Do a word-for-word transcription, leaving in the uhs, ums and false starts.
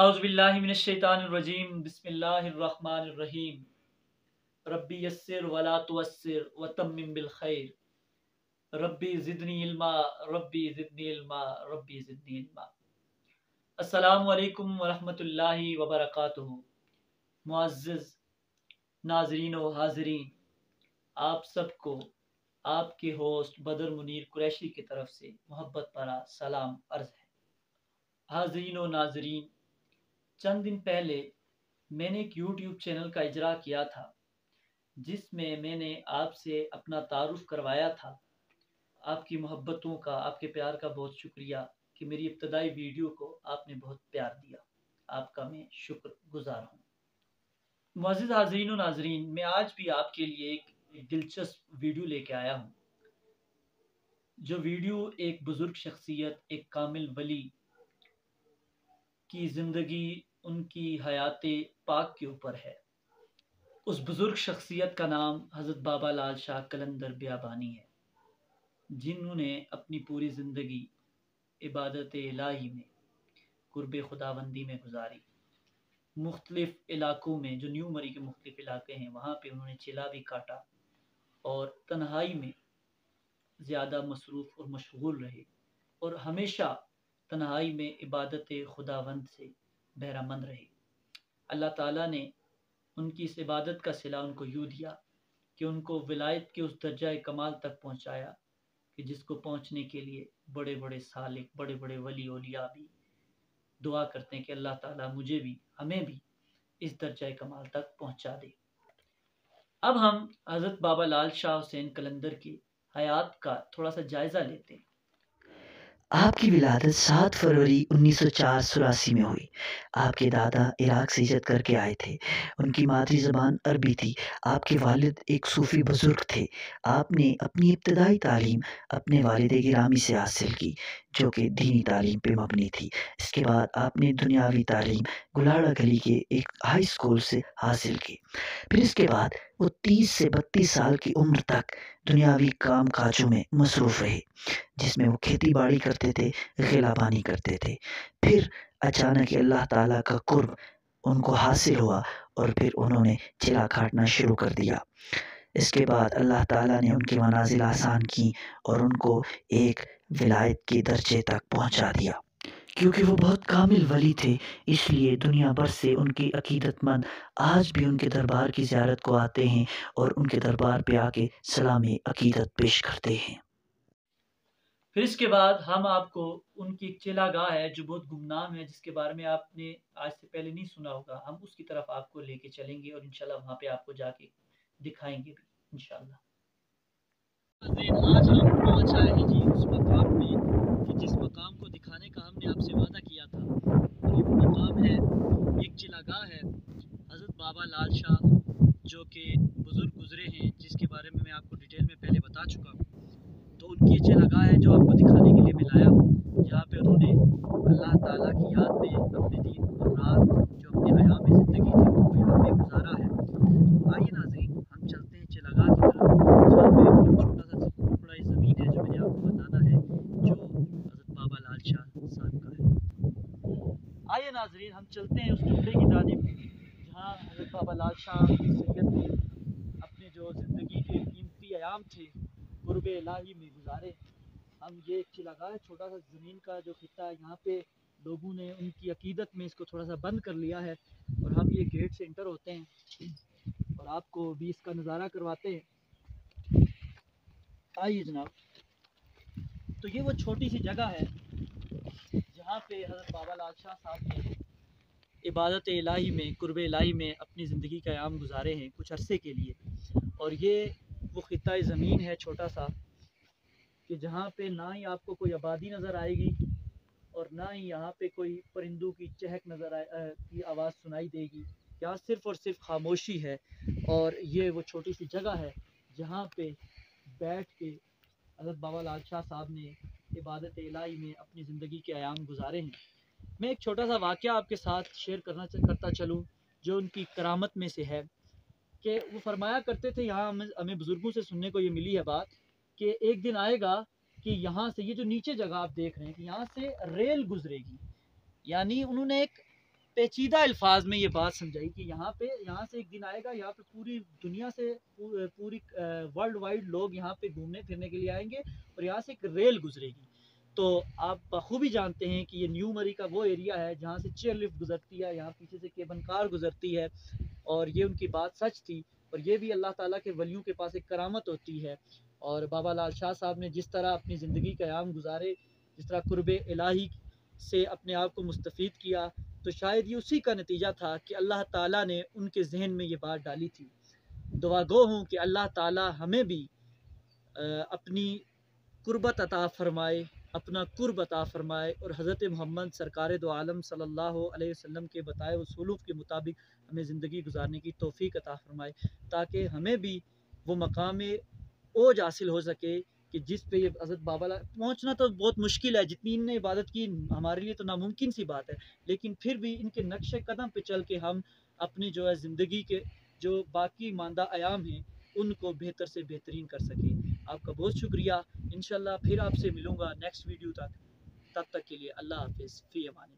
اعوذ باللہ من الشیطان الرجیم بسم اللہ الرحمن الرحیم ربی یسر ولا تعسر وتمم بالخیر ربی زدنی علما ربی زدنی علما ربی زدنی علما۔ السلام علیکم ورحمۃ اللہ وبرکاتہ۔ معزز ناظرین و حاضرین، آپ سب کو آپ کے ہوسٹ بدر منیر قریشی کی طرف سے محبت بھرا سلام عرض ہے۔ حاضرین و ناظرین، چند دن پہلے میں نے ایک یوٹیوب چینل کا اجرا کیا تھا جس میں میں نے آپ سے اپنا تعارف کروایا تھا۔ آپ کی محبتوں کا، آپ کے پیار کا بہت شکریہ کہ میری ابتدائی ویڈیو کو آپ نے بہت پیار دیا، آپ کا میں شکر گزار ہوں۔ معزز حاضرین و ناظرین، میں آج بھی آپ کے لیے ایک دلچسپ ویڈیو لے کے آیا ہوں، جو ویڈیو ایک بزرگ شخصیت، ایک کامل ولی کی زندگی، ان کی حیات پاک کے اوپر ہے۔ اس بزرگ شخصیت کا نام حضرت بابا لال شاہ قلندر بیابانی ہے، جنہوں نے اپنی پوری زندگی عبادت الہی میں، قرب خداوندی میں گزاری۔ مختلف علاقوں میں، جو نیو مری کے مختلف علاقے ہیں، وہاں پہ انہوں نے چلا بھی کاٹا اور تنہائی میں زیادہ مصروف اور مشغول رہے، اور ہمیشہ تنہائی میں عبادت خداوند سے بہرہ مند رہے۔ اللہ تعالیٰ نے ان کی اس عبادت کا صلہ ان کو یوں دیا کہ ان کو ولایت کے اس درجہ کمال تک پہنچایا کہ جس کو پہنچنے کے لیے بڑے بڑے سالک، بڑے بڑے ولی اولیاء بھی دعا کرتے ہیں کہ اللہ تعالیٰ مجھے بھی، ہمیں بھی اس درجہ کمال تک پہنچا دے۔ اب ہم حضرت بابا لال شاہ حسین قلندر کی حیات کا تھوڑا سا جائزہ لیتے ہیں۔ آپ کی ولادت سات فروری انیس سو چار سوراسی میں ہوئی۔ آپ کے دادا عراق سے ہجرت کر کے آئے تھے۔ ان کی مادری زبان عربی تھی۔ آپ کے والد ایک صوفی بزرگ تھے۔ آپ نے اپنی ابتدائی تعلیم اپنے والد گرامی سے حاصل کی، جو کہ دینی تعلیم پہ مبنی تھی۔ اس کے بعد آپ نے دنیاوی تعلیم گلاڑا گلی کے ایک ہائی اسکول سے حاصل کی۔ پھر اس کے بعد وہ تیس سے بتیس سال کی عمر تک دنیاوی کام کاجوں میں مصروف رہے، جس میں وہ کھیتی باڑی کرتے تھے، غلہ بانی کرتے تھے۔ پھر اچانک اللہ تعالیٰ کا قرب ان کو حاصل ہوا اور پھر انہوں نے چلا کاٹنا شروع کر دیا۔ اس کے بعد اللہ تعالیٰ نے ان کی منازل آسان کی اور ان کو ایک ولایت کے درجے تک پہنچا دیا۔ کیونکہ وہ بہت کامل ولی تھے، اس لیے دنیا بھر سے ان کی عقیدت مند آج بھی ان کے دربار کی زیارت کو آتے ہیں اور ان کے دربار پہ آ کے سلام عقیدت پیش کرتے ہیں۔ پھر اس کے بعد ہم آپ کو ان کی ایک چلا گاہ ہے جو بہت گمنام ہے، جس کے بارے میں آپ نے آج سے پہلے نہیں سنا ہوگا، ہم اس کی طرف آپ کو لے کے چلیں گے اور انشاءاللہ وہاں پہ آپ کو جا کے دکھائیں گے بھی انشاءاللہ۔ آج ہم پہنچ آئے ہیں جی اس مقام پہ کہ جس مقام کو دکھانے کا ہم نے آپ سے وعدہ کیا تھا، اور یہ وہ مقام ہے، ایک چلا گاہ ہے حضرت بابا لال شاہ جو کہ بزرگ گزرے ہیں، جس کے بارے میں میں آپ کو ڈیٹیل میں پہلے بتا چکا ہوں۔ تو ان کی یہ چلا گاہ ہے جو آپ کو دکھانے کے لیے میں لایا ہوں، جہاں پہ انہوں نے اللہ تعالیٰ کی یاد میں اپنے دن اور رات جو اپنے ایام زندگی تھے ان کو یہاں پہ گزارا ہے۔ تو آئیے ناظرین، ہم چلتے ہیں چلا گاہ کی طرف، جہاں پہ ایک چھوٹا سا ٹکڑا زمین ہے جو میں نے آپ کو بتانا ہے، جو حضرت بابا لال شاہ صاحب کا ہے۔ آئیے ناظرین، ہم چلتے ہیں اس ٹکڑے کی جانب جہاں حضرت بابا لال شاہ سید نے اپنے جو زندگی کے قیمتی ایام تھے قرب الہی میں گزارے۔ ہم یہ ایک چلا گاہ ہے، چھوٹا سا زمین کا جو خطہ ہے، یہاں پہ لوگوں نے ان کی عقیدت میں اس کو تھوڑا سا بند کر لیا ہے، اور ہم یہ گیٹ سے انٹر ہوتے ہیں اور آپ کو بھی اس کا نظارہ کرواتے ہیں۔ آئیے جناب، تو یہ وہ چھوٹی سی جگہ ہے جہاں پہ حضرت بابا لال شاہ صاحب نے عبادت الہی میں، قرب الہی میں اپنی زندگی کا ایام گزارے ہیں کچھ عرصے کے لیے۔ اور یہ وہ خطہ زمین ہے چھوٹا سا کہ جہاں پہ نہ ہی آپ کو کوئی آبادی نظر آئے گی اور نہ ہی یہاں پہ کوئی پرندوں کی چہک نظر آئے کی آواز سنائی دے گی، یہاں صرف اور صرف خاموشی ہے۔ اور یہ وہ چھوٹی سی جگہ ہے جہاں پہ بیٹھ کے حضرت بابا لال شاہ صاحب نے عبادت الہی میں اپنی زندگی کے ایام گزارے ہیں۔ میں ایک چھوٹا سا واقعہ آپ کے ساتھ شیئر کرنا کرتا چلوں جو ان کی کرامت میں سے ہے، کہ وہ فرمایا کرتے تھے، یہاں ہمیں بزرگوں سے سننے کو یہ ملی ہے بات، کہ ایک دن آئے گا کہ یہاں سے یہ جو نیچے جگہ آپ دیکھ رہے ہیں کہ یہاں سے ریل گزرے گی، یعنی انہوں نے ایک پیچیدہ الفاظ میں یہ بات سمجھائی کہ یہاں پہ یہاں سے ایک دن آئے گا، یہاں پہ پوری دنیا سے پوری ورلڈ وائڈ لوگ یہاں پہ گھومنے پھرنے کے لیے آئیں گے، اور یہاں سے ایک ریل گزرے گی۔ تو آپ بخوبی جانتے ہیں کہ یہ نیو مری کا وہ ایریا ہے جہاں سے چیئر لفٹ گزرتی ہے، یہاں پیچھے سے کیبن کار گزرتی ہے، اور یہ ان کی بات سچ تھی، اور یہ بھی اللہ تعالیٰ کے ولیوں کے پاس ایک کرامت ہوتی ہے۔ اور بابا لال شاہ صاحب نے جس طرح اپنی زندگی کا ایام گزارے، جس طرح قرب الہی سے اپنے آپ کو مستفید کیا، تو شاید یہ اسی کا نتیجہ تھا کہ اللہ تعالیٰ نے ان کے ذہن میں یہ بات ڈالی تھی۔ دعا گو ہوں کہ اللہ تعالیٰ ہمیں بھی اپنی قربت عطا فرمائے، اپنا قرب عطا فرمائے، اور حضرت محمد سرکار دو عالم صلی اللہ علیہ وسلم کے بتائے ہوئے سلوک کے مطابق ہمیں زندگی گزارنے کی توفیق عطا فرمائے، تاکہ ہمیں بھی وہ مقام اوج حاصل ہو سکے کہ جس پہ یہ حضرت بابا پہنچنا تو بہت مشکل ہے، جتنی ان نے عبادت کی ہمارے لیے تو ناممکن سی بات ہے، لیکن پھر بھی ان کے نقش قدم پہ چل کے ہم اپنی جو ہے زندگی کے جو باقی ماندہ ایام ہیں ان کو بہتر سے بہترین کر سکیں۔ آپ کا بہت شکریہ، انشاءاللہ پھر آپ سے ملوں گا نیکسٹ ویڈیو تک، تب تک کے لیے اللہ حافظ، فی امان اللہ۔